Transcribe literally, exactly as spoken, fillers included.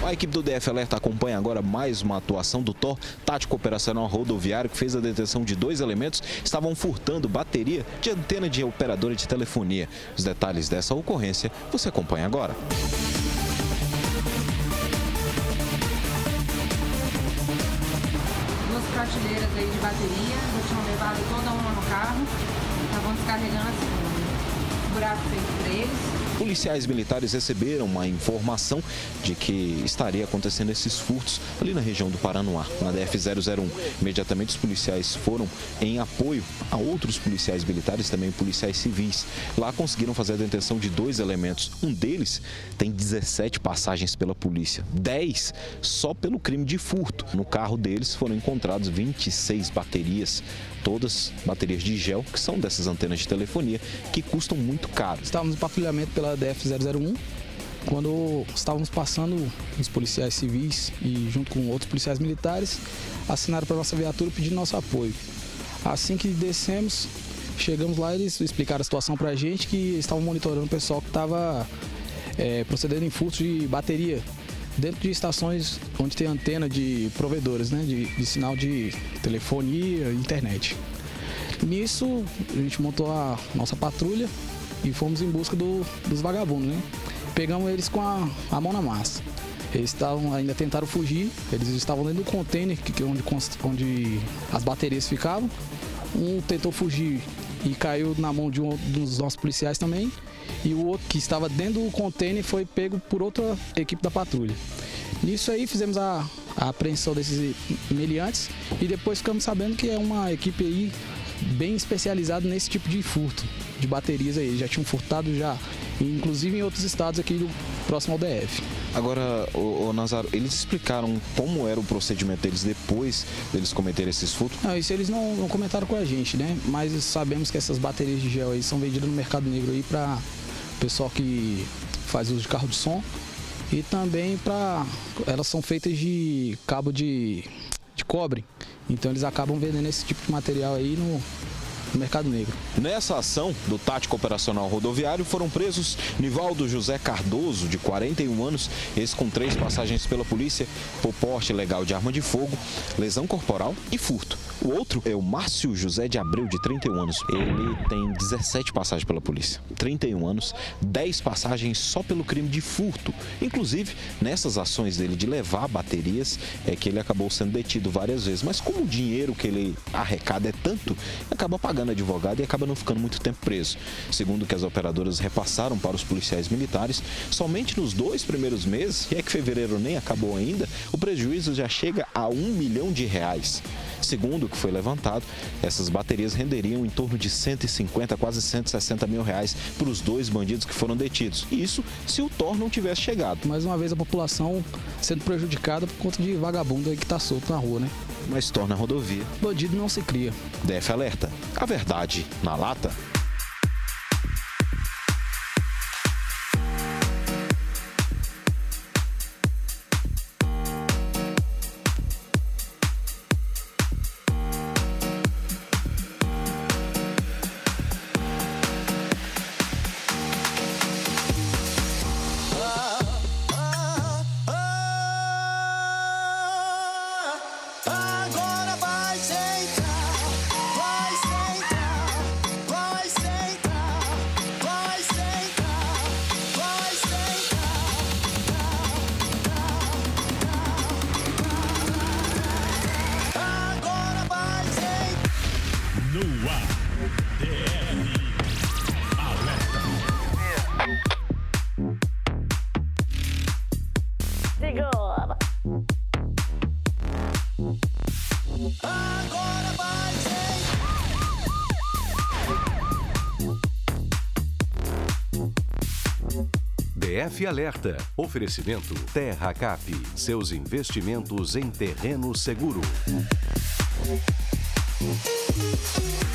A equipe do D F Alerta acompanha agora mais uma atuação do T O R, Tático Operacional Rodoviário, que fez a detenção de dois elementos que estavam furtando bateria de antena de operadora de telefonia. Os detalhes dessa ocorrência você acompanha agora. Duas prateleiras aí de bateria, já tinham levado toda uma no carro, estavam descarregando a segunda. Buraco feito para eles. Policiais militares receberam uma informação de que estaria acontecendo esses furtos ali na região do Paranoá, na D F zero zero um. Imediatamente os policiais foram em apoio a outros policiais militares, também policiais civis. Lá conseguiram fazer a detenção de dois elementos. Um deles tem dezessete passagens pela polícia, dez só pelo crime de furto. No carro deles foram encontrados vinte e seis baterias, todas baterias de gel, que são dessas antenas de telefonia, que custam muito caro. Estávamos em patrulhamento pela D F zero zero um, quando estávamos passando, os policiais civis e junto com outros policiais militares assinaram para nossa viatura pedindo nosso apoio. Assim que descemos, chegamos lá, eles explicaram a situação para a gente, que estavam monitorando o pessoal que estava é, procedendo em furto de bateria dentro de estações onde tem antena de provedores, né, de, de sinal de telefonia e internet. Nisso, a gente montou a nossa patrulha e fomos em busca do, dos vagabundos, né? Pegamos eles com a, a mão na massa. Eles estavam, ainda tentaram fugir, eles estavam dentro do container que, onde, onde as baterias ficavam. Um tentou fugir e caiu na mão de um dos nossos policiais também. E o outro, que estava dentro do container, foi pego por outra equipe da patrulha. Nisso aí fizemos a, a apreensão desses meliantes e depois ficamos sabendo que é uma equipe aí bem especializada nesse tipo de furto de baterias aí. Eles já tinham furtado já, inclusive em outros estados aqui do próximo ao D F. Agora, ô, ô Nazaro, eles explicaram como era o procedimento deles depois deles cometerem esses furtos? Não, isso eles não, não comentaram com a gente, né? Mas sabemos que essas baterias de gel aí são vendidas no mercado negro aí para o pessoal que faz uso de carro de som e também para... elas são feitas de cabo de, de cobre, então eles acabam vendendo esse tipo de material aí no no mercado negro. Nessa ação do Tático Operacional Rodoviário foram presos Nivaldo José Cardoso, de quarenta e um anos, esse com três passagens pela polícia por porte ilegal de arma de fogo, lesão corporal e furto. O outro é o Márcio José de Abreu, de trinta e um anos. Ele tem dezessete passagens pela polícia, trinta e um anos, dez passagens só pelo crime de furto. Inclusive, nessas ações dele de levar baterias, é que ele acabou sendo detido várias vezes. Mas como o dinheiro que ele arrecada é tanto, acaba pagando advogado e acaba não ficando muito tempo preso. Segundo o que as operadoras repassaram para os policiais militares, somente nos dois primeiros meses, e é que fevereiro nem acabou ainda, o prejuízo já chega a um milhão de reais. Segundo o que foi levantado, essas baterias renderiam em torno de cento e cinquenta, quase cento e sessenta mil reais para os dois bandidos que foram detidos. Isso se o T O R não tivesse chegado. Mais uma vez a população sendo prejudicada por conta de vagabundo aí que está solto na rua, né? Mas torna a rodovia. Bandido não se cria. D F Alerta. A verdade na lata. No ar, D F Alerta. Segura. Agora vai ser. D F Alerta. Oferecimento Terra Cap. Seus investimentos em terreno seguro.